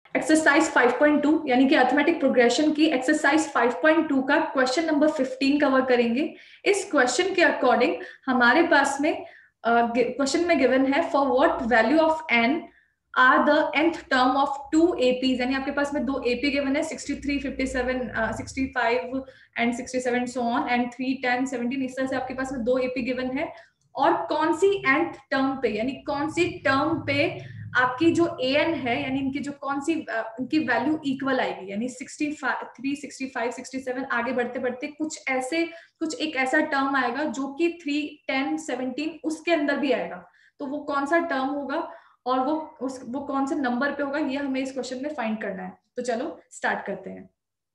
Exercise 5.2 यानी कि arithmetic progression की एक्सरसाइज 5.2 का क्वेश्चन नंबर 15 कवर करेंगे। इस क्वेश्चन के अकॉर्डिंग हमारे पास में क्वेश्चन में गिवन है for what value of n are the nth term of two APs, यानी आपके पास में दो एपी गिवन है 63, 57, 65 एंड 67 सो ऑन एंड 3, 10, 17, इस तरह से आपके पास में दो एपी गिवन है। और कौन सी nth टर्म पे यानी कौन सी टर्म पे आपकी जो an है यानी इनकी जो कौन सी इनकी वैल्यू इक्वल आएगी, यानी 63, 65, 67 आगे बढ़ते बढ़ते कुछ एक ऐसा टर्म आएगा जो कि 3, 10, 17 उसके अंदर भी आएगा। तो वो कौन सा टर्म होगा और वो कौन से नंबर पे होगा, ये हमें इस क्वेश्चन में फाइंड करना है। तो चलो स्टार्ट करते हैं।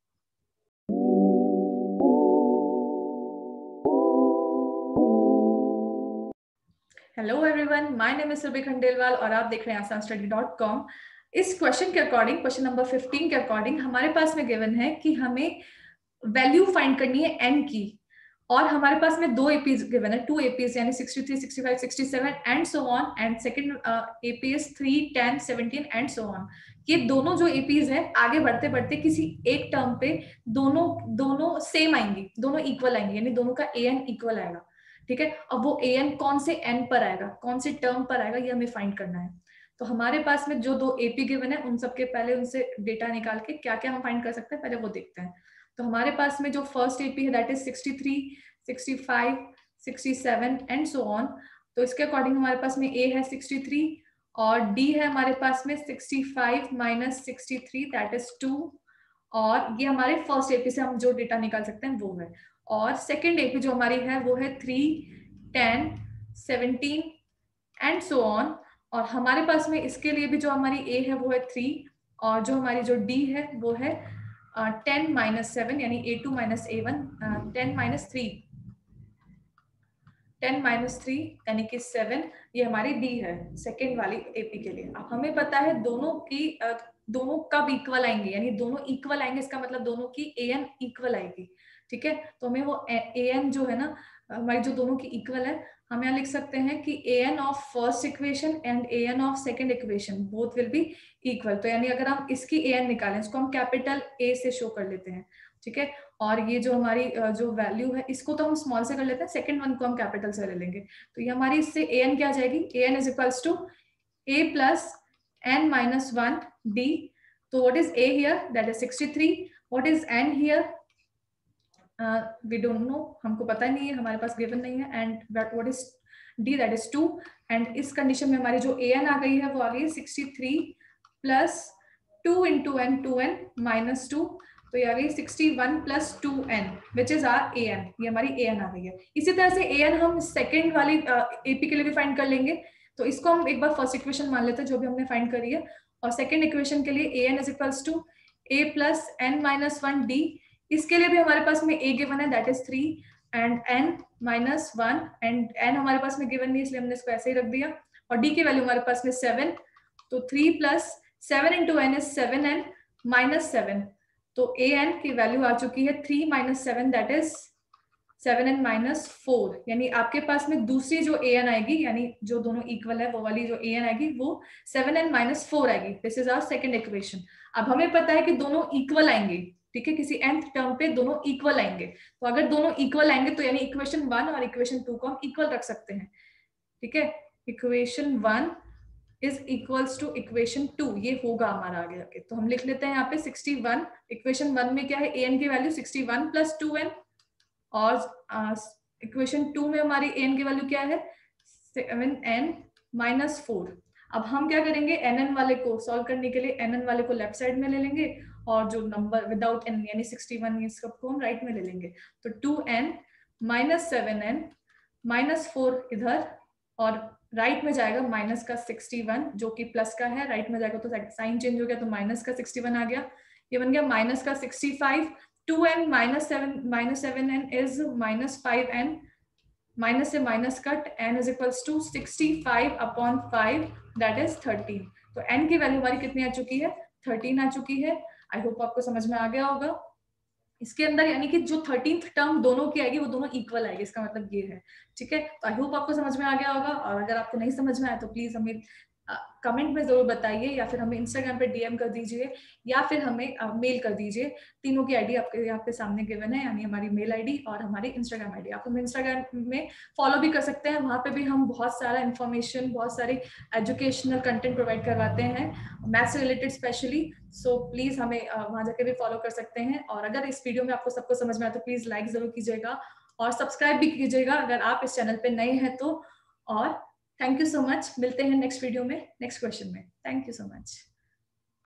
Hello everyone, my name is Surabhi Khandelwal और आप देख रहे हैं asanstudy.com। इस क्वेश्चन के अकॉर्डिंग, क्वेश्चन नंबर 15 के अकॉर्डिंग हमारे पास में गिवन है कि हमें वैल्यू फाइंड करनी है n की, और हमारे पास में दो एपीज गिवन है, टू एपीज यानी 63, 65, 67 and so on, and second AP is 3, 10, 17 and so on. ये दोनों जो एपीज है आगे बढ़ते बढ़ते किसी एक टर्म पे दोनों सेम आएंगी, दोनों इक्वल आएंगी, यानी दोनों का an इक्वल आएगा। ठीक है, अब वो an कौन से n पर आएगा, कौन से टर्म पर आएगा, ये हमें फाइंड करना है। तो हमारे पास में जो दो एपी गिवन है उन सबके पहले उनसे डेटा निकाल के क्या क्या हम फाइंड कर सकते हैं पहले वो देखते हैं। तो हमारे पास में जो फर्स्ट एपी है that is 63, 65, 67 and so on. तो इसके अकॉर्डिंग हमारे पास में ए है 63 और डी है हमारे पास में 65 माइनस 63 दैट इज 2, और ये हमारे फर्स्ट एपी से हम जो डेटा निकाल सकते हैं वो है। और सेकेंड एपी जो हमारी है वो है 3, 10, 17 एंड सो ऑन। और हमारे पास में इसके लिए भी जो हमारी ए है वो है 3, और जो हमारी जो डी है वो है 10 माइनस 7 यानी A2 minus A1, 10 minus 3, 10 minus 3 यानी कि 7, ये हमारी डी है सेकेंड वाली एपी के लिए। अब हमें पता है दोनों कब इक्वल आएंगे, यानी दोनों इक्वल आएंगे इसका मतलब दोनों की an इक्वल आएगी। ठीक है, तो हमें वो an जो है ना हमारी जो दोनों की इक्वल है, हम यहाँ लिख सकते हैं कि an of first equation and an of second equation both will be equal. तो यानी अगर हम इसकी an निकालें, इसको हम कैपिटल A से शो कर लेते हैं। ठीक है, और ये जो हमारी जो वैल्यू है इसको तो हम स्मॉल से कर लेते हैं, सेकंड वन को हम कैपिटल से ले लेंगे। तो ये हमारी इससे an क्या आ जाएगी, an is equals to a plus n minus 1 d। तो what is a here, that is 63। What is n here, we don't know, हमको पता नहीं है, हमारे पास गिवन नहीं है। And what is d, that is 2। And इस कंडीशन में हमारी जो an आ गई है वो आ गई है 63 plus 2 into n, 2n minus 2, तो ये आ गई 61 plus 2n which is are an, ये हमारी an आ गई है। इसी तरह से an हम सेकेंड वाली एपी के लिए भी फाइंड कर लेंगे। तो इसको हम एक बार फर्स्ट इक्वेशन मान लेते हैं जो भी हमने फाइंड करी है, और सेकेंड इक्वेशन के लिए an is equals to a plus n minus 1 d। इसके लिए भी हमारे पास में a गिवन है that is 3 and n minus 1, and n हमारे पास में गिवन नहीं इसलिए हमने इसको ऐसे ही रख दिया, और d की वैल्यू हमारे पास में 7, तो 3 plus 7 into n is 7n minus 7। तो an की वैल्यू आ चुकी है 3 minus 7 that is 7n minus 4, यानी आपके पास में दूसरी जो an आएगी यानी जो दोनों इक्वल है वो वाली जो an आएगी वो 7n माइनस 4 आएगी। This is our second equation. अब हमें पता है कि दोनों इक्वल आएंगे, ठीक है, किसी nth टर्म पे दोनों इक्वल आएंगे। तो अगर दोनों इक्वल आएंगे तो यानी इक्वेशन 1 और इक्वेशन 2 को हम इक्वल रख सकते हैं। ठीक है, equation 1 is equals to equation 2, ये होगा हमारा आगे जाके। तो हम लिख लेते हैं यहाँ पे 61, इक्वेशन 1 में क्या है an की वैल्यू 61 प्लस 2n, और इक्वेशन 2 में हमारी an की वैल्यू क्या है 7n माइनस 4। अब हम क्या करेंगे, nn वाले को सॉल्व करने के लिए nn वाले को लेफ्ट साइड में ले लेंगे, और जो नंबर विदाउट n यानी 61 ये सबको हम राइट में ले लेंगे। तो 2n माइनस 7n माइनस 4 इधर, और राइट में जाएगा माइनस का 61 जो कि प्लस का है, राइट में जाएगा तो साइन चेंज हो गया तो माइनस का 61 आ गया, ये बन गया माइनस का 65। 2n minus 7n is minus 5n, minus से minus cut, n is equals to 65 upon 5 that is 13। तो n की वैल्यू हमारी कितनी आ चुकी है, 13 आ चुकी है। आई होप आपको समझ में आ गया होगा। इसके अंदर यानी कि जो 13th टर्म दोनों की आएगी वो दोनों इक्वल आएगी, इसका मतलब ये है। ठीक है, तो आई होप आपको समझ में आ गया होगा, और अगर आपको नहीं समझ में आया तो प्लीज हमें कमेंट में जरूर बताइए, या फिर हमें इंस्टाग्राम पे डीएम कर दीजिए, या फिर हमें मेल कर दीजिए। तीनों की आईडी आपके यहाँ पे सामने गिवन है, यानी हमारी मेल आईडी और हमारी इंस्टाग्राम आईडी। आप हमें इंस्टाग्राम में फॉलो भी कर सकते हैं, वहाँ पे भी हम बहुत सारा इन्फॉर्मेशन, बहुत सारी एजुकेशनल कंटेंट प्रोवाइड करवाते हैं, मैथ्स से रिलेटेड स्पेशली। सो प्लीज हमें वहाँ जाके भी फॉलो कर सकते हैं। और अगर इस वीडियो में आपको सबको समझ में आया तो प्लीज लाइक जरूर कीजिएगा और सब्सक्राइब भी कीजिएगा अगर आप इस चैनल पे नए हैं तो। और थैंक यू सो मच, मिलते हैं नेक्स्ट वीडियो में नेक्स्ट क्वेश्चन में। Thank you so much.